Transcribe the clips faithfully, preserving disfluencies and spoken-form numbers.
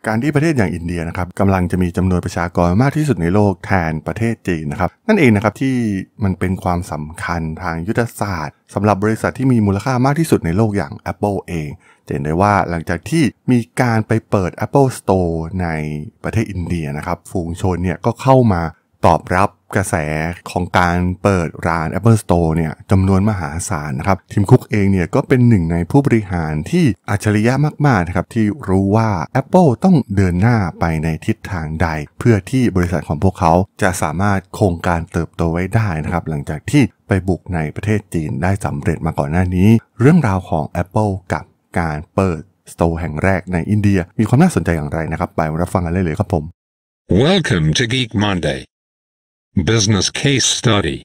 การที่ประเทศอย่างอินเดียนะครับกำลังจะมีจำนวนประชากรมากที่สุดในโลกแทนประเทศจีนนะครับนั่นเองนะครับที่มันเป็นความสำคัญทางยุทธศาสตร์สำหรับบริษัทที่มีมูลค่ามากที่สุดในโลกอย่าง Apple เองจะเห็นได้ว่าหลังจากที่มีการไปเปิด Apple Store ในประเทศอินเดียนะครับฝูงชนเนี่ยก็เข้ามาตอบรับกระแสของการเปิดร้าน Apple Store เนี่ยจำนวนมหาศาลนะครับทีมคุกเองเนี่ยก็เป็นหนึ่งในผู้บริหารที่อัจฉริยะมากๆนะครับที่รู้ว่า Apple ต้องเดินหน้าไปในทิศทางใดเพื่อที่บริษัทของพวกเขาจะสามารถคงการเติบโตไว้ได้นะครับหลังจากที่ไปบุกในประเทศจีนได้สำเร็จมาก่อนหน้านี้เรื่องราวของ Apple กับการเปิด Store แห่งแรกในอินเดียมีความน่าสนใจอย่างไรนะครับไปรับฟังกันเลยเลยครับผม Welcome to Geek Monday Business Case Study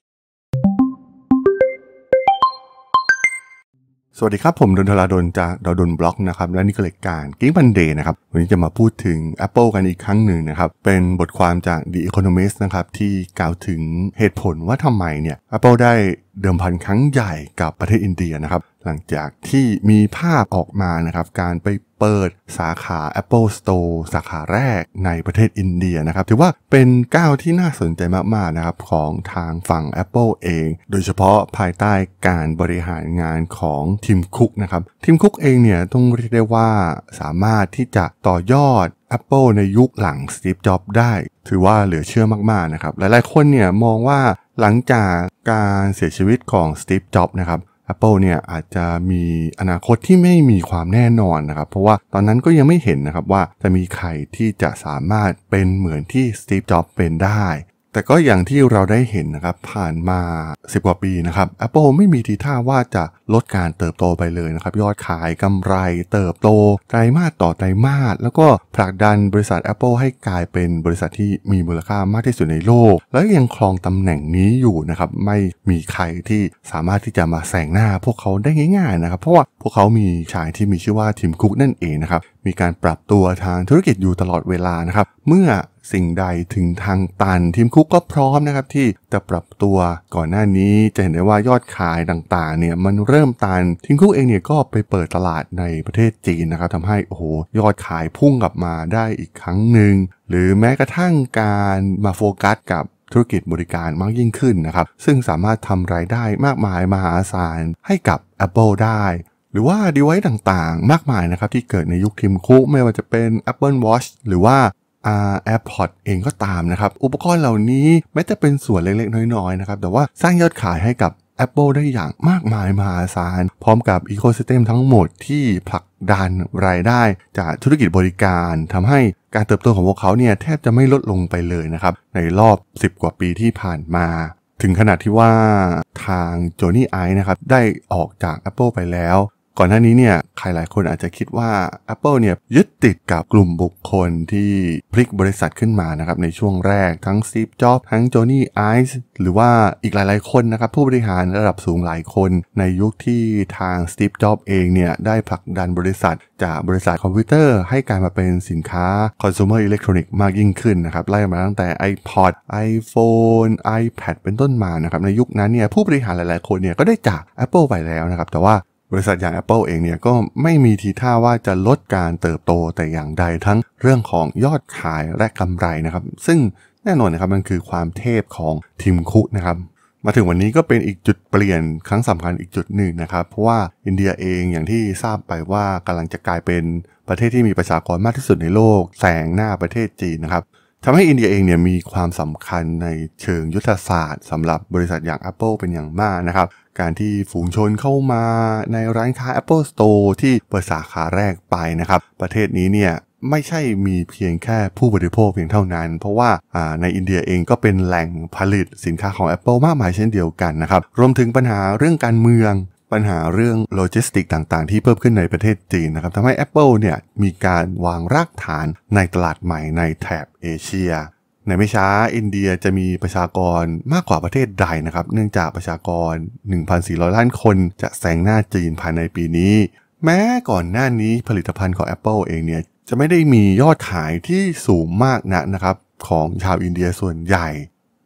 สวัสดีครับผมดนทราดลจากดาวดลบล็อกนะครับและนี่คือรายการ Geek Monday นะครับวันนี้จะมาพูดถึง Apple กันอีกครั้งหนึ่งนะครับเป็นบทความจาก The Economist นะครับที่กล่าวถึงเหตุผลว่าทำไมเนี่ย Apple ได้เดิมพันครั้งใหญ่กับประเทศอินเดียนะครับหลังจากที่มีภาพออกมานะครับการไปเปิดสาขา Apple Store สาขาแรกในประเทศอินเดียนะครับถือว่าเป็นก้าวที่น่าสนใจมากๆนะครับของทางฝั่ง Apple เองโดยเฉพาะภายใต้การบริหารงานของทีมคุกนะครับทีมคุกเองเนี่ยต้องเรียกได้ว่าสามารถที่จะต่อยอด Apple ในยุคหลัง Steve Jobs ได้ถือว่าเหลือเชื่อมากๆนะครับหลายๆคนเนี่ยมองว่าหลังจากการเสียชีวิตของ Steve Jobs นะครับ Apple เนี่ยอาจจะมีอนาคตที่ไม่มีความแน่นอนนะครับเพราะว่าตอนนั้นก็ยังไม่เห็นนะครับว่าจะมีใครที่จะสามารถเป็นเหมือนที่ Steve Jobs เป็นได้แต่ก็อย่างที่เราได้เห็นนะครับผ่านมาสิบกว่าปีนะครับ Apple ไม่มีทีท่าว่าจะลดการเติบโตไปเลยนะครับยอดขายกำไรเติบโตไตรมาสต่อไตรมาสแล้วก็ผลักดันบริษัท Apple ให้กลายเป็นบริษัทที่มีมูลค่ามากที่สุดในโลกและยังครองตำแหน่งนี้อยู่นะครับไม่มีใครที่สามารถที่จะมาแซงหน้าพวกเขาได้ง่ายๆนะครับเพราะว่าพวกเขามีชายที่มีชื่อว่าทีมคุกนั่นเองนะครับมีการปรับตัวทางธุรกิจอยู่ตลอดเวลานะครับเมื่อสิ่งใดถึงทางตันทีมคุกก็พร้อมนะครับที่จะปรับตัวก่อนหน้านี้จะเห็นได้ว่ายอดขายต่างๆเนี่ยมันเริ่มตันทีมคุกเองเนี่ยก็ไปเปิดตลาดในประเทศจีนนะครับทำให้โอ้โหยอดขายพุ่งกลับมาได้อีกครั้งหนึ่งหรือแม้กระทั่งการมาโฟกัสกับธุรกิจบริการมากยิ่งขึ้นนะครับซึ่งสามารถทำรายได้มากมายมหาศาลให้กับ Apple ได้หรือว่า device ต่างๆมากมายนะครับที่เกิดในยุคทีมคุกไม่ว่าจะเป็น Apple Watch หรือว่าอ่า AirPods เองก็ตามนะครับอุปกรณ์เหล่านี้แม้จะเป็นส่วนเล็กๆน้อยๆนะครับแต่ว่าสร้างยอดขายให้กับ Apple ได้อย่างมากมายมหาศาลพร้อมกับ Ecosystem ทั้งหมดที่ผลักดันรายได้จากธุรกิจบริการทำให้การเติบโตของพวกเขาเนี่ยแทบจะไม่ลดลงไปเลยนะครับในรอบสิบกว่าปีที่ผ่านมาถึงขนาดที่ว่าทางโจนี่ไอว์นะครับได้ออกจาก Apple ไปแล้วก่อนหน้านี้เนี่ยใครหลายคนอาจจะคิดว่า Apple เนี่ยยึดติดกับกลุ่มบุคคลที่พลิกบริษัทขึ้นมานะครับในช่วงแรกทั้ง Steve Jobs ทั้ง Johnny Ive หรือว่าอีกหลายๆคนนะครับผู้บริหารระดับสูงหลายคนในยุคที่ทาง Steve Jobs เองเนี่ยได้ผลักดันบริษัทจากบริษัทคอมพิวเตอร์ให้กลายมาเป็นสินค้า Consumer Electronics มากยิ่งขึ้นนะครับไล่มาตั้งแต่ iPod iPhone iPad เป็นต้นมานะครับในยุคนั้นเนี่ยผู้บริหารหลายๆคนเนี่ยก็ได้จาก Apple ไปแล้วนะครับแต่ว่าบริษัทอย่าง Apple เองเนี่ยก็ไม่มีทีท่าว่าจะลดการเติบโตแต่อย่างใดทั้งเรื่องของยอดขายและกำไรนะครับซึ่งแน่นอนนะครับมันคือความเทพของทีมคุกนะครับมาถึงวันนี้ก็เป็นอีกจุดเปลี่ยนครั้งสำคัญอีกจุดหนึ่งนะครับเพราะว่าอินเดียเองอย่างที่ทราบไปว่ากำลังจะกลายเป็นประเทศที่มีประชากรมากที่สุดในโลกแซงหน้าประเทศจีนนะครับทำให้อินเดียเองเนี่ยมีความสำคัญในเชิงยุทธศาสตร์สำหรับบริษัทอย่าง Apple เป็นอย่างมากนะครับการที่ฝูงชนเข้ามาในร้านค้า Apple Store ที่เปิดสาขาแรกไปนะครับประเทศนี้เนี่ยไม่ใช่มีเพียงแค่ผู้บริโภคเพียงเท่านั้นเพราะว่าในอินเดียเองก็เป็นแหล่งผลิตสินค้าของ Apple มากมายเช่นเดียวกันนะครับรวมถึงปัญหาเรื่องการเมืองปัญหาเรื่องโลจิสติกต่างๆที่เพิ่มขึ้นในประเทศจีนนะครับทำให้ Apple เนี่ยมีการวางรากฐานในตลาดใหม่ในแถบเอเชียในไม่ช้าอินเดียจะมีประชากรมากกว่าประเทศใดนะครับเนื่องจากประชากร หนึ่งพันสี่ร้อย ล้านคนจะแซงหน้าจีนภายในปีนี้แม้ก่อนหน้านี้ผลิตภัณฑ์ของ Apple เองเนี่ยจะไม่ได้มียอดขายที่สูงมากนักนะครับของชาวอินเดียส่วนใหญ่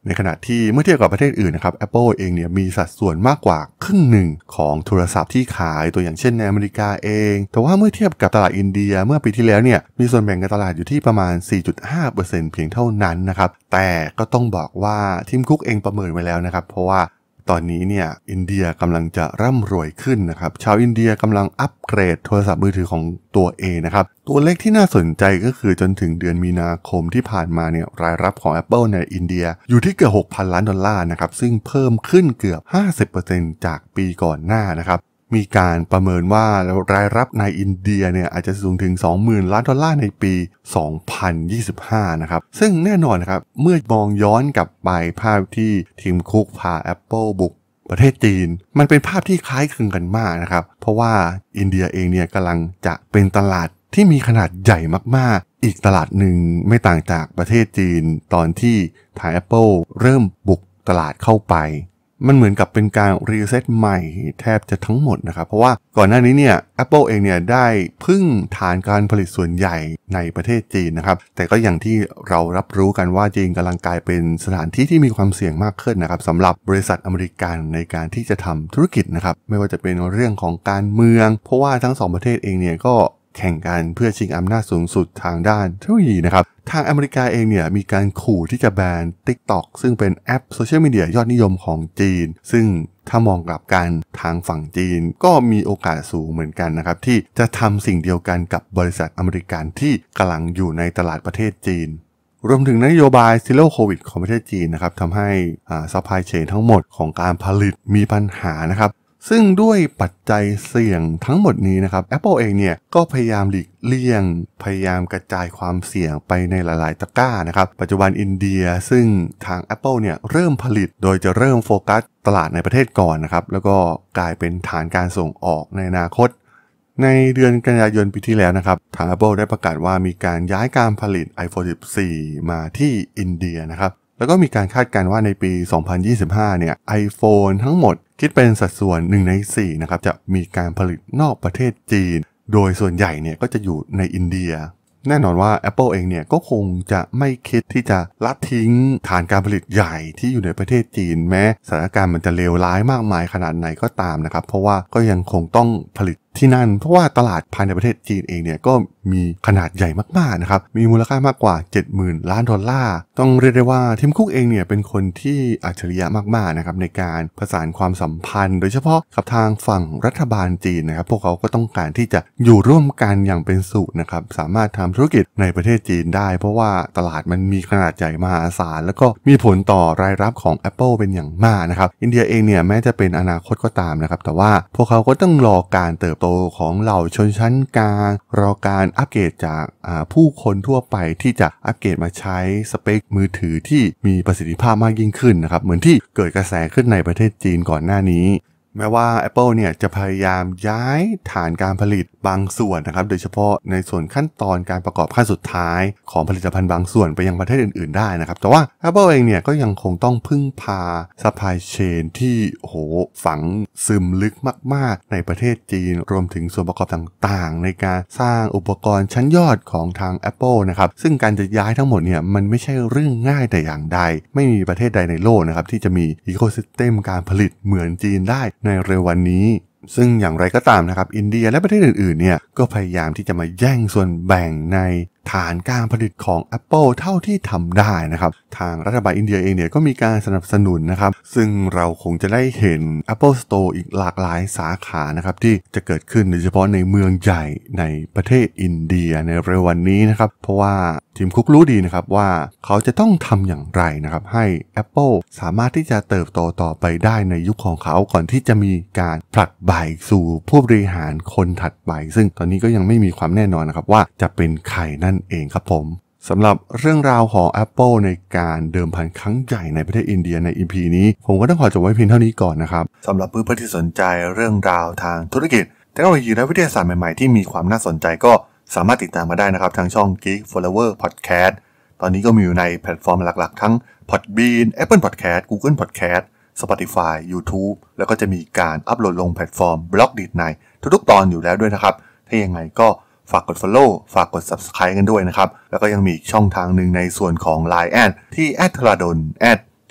ในขณะที่เมื่อเทียบกับประเทศอื่นนะครับ Apple เองเนี่ยมีสัดส่วนมากกว่าครึ่งหนึ่งของโทรศัพท์ที่ขายตัวอย่างเช่นในอเมริกาเองแต่ว่าเมื่อเทียบกับตลาดอินเดียเมื่อปีที่แล้วเนี่ยมีส่วนแบ่งการตลาดอยู่ที่ประมาณ สี่จุดห้าเปอร์เซ็นต์ เพียงเท่านั้นนะครับแต่ก็ต้องบอกว่าทีมคุกเองประเมินไว้แล้วนะครับเพราะว่าตอนนี้เนี่ยอินเดียกำลังจะร่ำรวยขึ้นนะครับชาวอินเดียกำลังอัปเกรดโทรศัพท์มือถือของตัวเองนะครับตัวเลขที่น่าสนใจก็คือจนถึงเดือนมีนาคมที่ผ่านมาเนี่ยรายรับของ Apple ในอินเดียอยู่ที่เกือบ หกพัน ล้านดอลลาร์นะครับซึ่งเพิ่มขึ้นเกือบ ห้าสิบเปอร์เซ็นต์ จากปีก่อนหน้านะครับมีการประเมินว่ารายรับในอินเดียเนี่ยอาจจะสูงถึง สองหมื่น ล้านดอลลาร์ในปี สองพันยี่สิบห้า นะครับซึ่งแน่นอนนะครับเมื่อมองย้อนกลับไปภาพที่ทีมคุกพา Apple บุกประเทศจีนมันเป็นภาพที่คล้ายคลึงกันมากนะครับเพราะว่าอินเดียเองเนี่ยกำลังจะเป็นตลาดที่มีขนาดใหญ่มากๆอีกตลาดหนึ่งไม่ต่างจากประเทศจีนตอนที่ทาง Apple เริ่มบุกตลาดเข้าไปมันเหมือนกับเป็นการรีเซ็ตใหม่แทบจะทั้งหมดนะครับเพราะว่าก่อนหน้านี้เนี่ย Apple เองเนี่ยได้พึ่งฐานการผลิตส่วนใหญ่ในประเทศจีนนะครับแต่ก็อย่างที่เรารับรู้กันว่าจีนกำลังกลายเป็นสถานที่ที่มีความเสี่ยงมากขึ้นนะครับสำหรับบริษัทอเมริกันในการที่จะทำธุรกิจนะครับไม่ว่าจะเป็นเรื่องของการเมืองเพราะว่าทั้งสองประเทศเองเนี่ยก็แข่งกันเพื่อชิงอำนาจสูงสุดทางด้านเทคโนโลยีนะครับทางอเมริกาเองเนี่ยมีการขู่ที่จะแบน TikTok ซึ่งเป็นแอปโซเชียลมีเดียยอดนิยมของจีนซึ่งถ้ามองกลับกันทางฝั่งจีนก็มีโอกาสสูงเหมือนกันนะครับที่จะทำสิ่งเดียวกันกับบริษัทอเมริกันที่กำลังอยู่ในตลาดประเทศจีนรวมถึงนโยบาย Zero COVID ของประเทศจีนนะครับทำให้อ่า supply chain ทั้งหมดของการผลิตมีปัญหานะครับซึ่งด้วยปัจจัยเสี่ยงทั้งหมดนี้นะครับ Apple เองเนี่ยก็พยายามหลีกเลี่ยงพยายามกระจายความเสี่ยงไปในหลายๆตะกร้านะครับปัจจุบันอินเดียซึ่งทาง Apple เนี่ยเริ่มผลิตโดยจะเริ่มโฟกัสตลาดในประเทศก่อนนะครับแล้วก็กลายเป็นฐานการส่งออกในอนาคตในเดือนกันยายนปีที่แล้วนะครับทาง Apple ได้ประกาศว่ามีการย้ายการผลิต iPhone สิบสี่ มาที่อินเดียนะครับแล้วก็มีการคาดการณ์ว่าในปี สองพันยี่สิบห้า เนี่ย iPhone ทั้งหมดคิดเป็นสัดส่วนหนึ่งในสี่นะครับจะมีการผลิตนอกประเทศจีนโดยส่วนใหญ่เนี่ยก็จะอยู่ในอินเดียแน่นอนว่า Apple เองเนี่ยก็คงจะไม่คิดที่จะละทิ้งฐานการผลิตใหญ่ที่อยู่ในประเทศจีนแม้สถานการณ์มันจะเลวร้ายมากมายขนาดไหนก็ตามนะครับเพราะว่าก็ยังคงต้องผลิตที่นั่นเพราะว่าตลาดภายในประเทศจีนเองเนี่ยก็มีขนาดใหญ่มากๆนะครับมีมูลค่ามากกว่า เจ็ดหมื่น ล้านดอลลาร์ต้องเรียกได้ว่าทีมคุกเองเนี่ยเป็นคนที่อัจฉริยะมากๆนะครับในการประสานความสัมพันธ์โดยเฉพาะกับทางฝั่งรัฐบาลจีนนะครับพวกเขาก็ต้องการที่จะอยู่ร่วมกันอย่างเป็นสุขนะครับสามารถทำธุรกิจในประเทศจีนได้เพราะว่าตลาดมันมีขนาดใหญ่มหาศาลแล้วก็มีผลต่อรายรับของ Apple เป็นอย่างมากนะครับอินเดียเองเนี่ยแม้จะเป็นอนาคตก็ตามนะครับแต่ว่าพวกเขาก็ต้องรอการเติบโตของเหล่าชนชั้นกลางรอการอัปเกรดจากผู้คนทั่วไปที่จะอัปเกรดมาใช้สเปคมือถือที่มีประสิทธิภาพมากยิ่งขึ้นนะครับเหมือนที่เกิดกระแสขึ้นในประเทศจีนก่อนหน้านี้แม้ว่า Apple เนี่ยจะพยายามย้ายฐานการผลิตบางส่วนนะครับโดยเฉพาะในส่วนขั้นตอนการประกอบขั้นสุดท้ายของผลิตภัณฑ์บางส่วนไปยังประเทศอื่นๆได้นะครับแต่ว่า Apple เองเนี่ยก็ยังคงต้องพึ่งพา supply chain ที่โหฝังซึมลึกมากๆในประเทศจีนรวมถึงส่วนประกอบต่างๆในการสร้างอุปกรณ์ชั้นยอดของทาง Apple นะครับซึ่งการจะย้ายทั้งหมดเนี่ยมันไม่ใช่เรื่องง่ายแต่อย่างใดไม่มีประเทศใดในโลกนะครับที่จะมี ecosystem การผลิตเหมือนจีนได้ในเร็ววันนี้ซึ่งอย่างไรก็ตามนะครับอินเดียและประเทศอื่นๆเนี่ยก็พยายามที่จะมาแย่งส่วนแบ่งในฐานการผลิตของ Apple เท่าที่ทำได้นะครับทางรัฐบาลอินเดียเองเนี่ยก็มีการสนับสนุนนะครับซึ่งเราคงจะได้เห็น Apple Store อีกหลากหลายสาขานะครับที่จะเกิดขึ้นโดยเฉพาะในเมืองใหญ่ในประเทศอินเดียในเร็ววันนี้นะครับเพราะว่าทีมคุกรู้ดีนะครับว่าเขาจะต้องทำอย่างไรนะครับให้ Apple สามารถที่จะเติบโตต่อไปได้ในยุคของเขาก่อนที่จะมีการผลักใบสู่ผู้บริหารคนถัดไปซึ่งตอนนี้ก็ยังไม่มีความแน่นอนนะครับว่าจะเป็นใครนั่นเองครับผมสำหรับเรื่องราวของ Apple ในการเดิมพันครั้งใหญ่ในประเทศอินเดียใน อี พี นี้ผมก็ต้องขอจบไว้เพียงเท่านี้ก่อนนะครับสำหรับเพื่อนๆที่สนใจเรื่องราวทางธุรกิจเทคโนโลยีและวิทยาศาสตร์ใหม่ๆที่มีความน่าสนใจก็สามารถติดตามมาได้นะครับทางช่อง Geek Flower Podcast ตอนนี้ก็มีอยู่ในแพลตฟอร์มหลักๆทั้ง Podbean Apple Podcast Google Podcast Spotify YouTube แล้วก็จะมีการอัปโหลดลงแพลตฟอร์ม Blogdit ในทุกๆตอนอยู่แล้วด้วยนะครับถ้ายังไงก็ฝากกด follow ฝากกด subscribe กันด้วยนะครับแล้วก็ยังมีอีกช่องทางหนึ่งในส่วนของ ไลน์ แอด ที่ แอท ธราดล แอท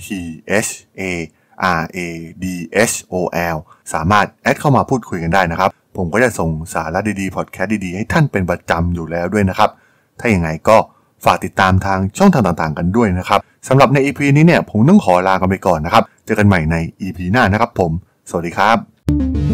T H A R A D H O L สามารถแอดเข้ามาพูดคุยกันได้นะครับผมก็จะส่งสาระดีๆพอดแคสต์ดีๆให้ท่านเป็นประจำอยู่แล้วด้วยนะครับถ้าอย่างไรก็ฝากติดตามทางช่องทางต่างๆกันด้วยนะครับสำหรับใน อี พี นี้เนี่ยผมต้องขอลากันไปก่อนนะครับเจอกันใหม่ใน อี พี หน้านะครับผมสวัสดีครับ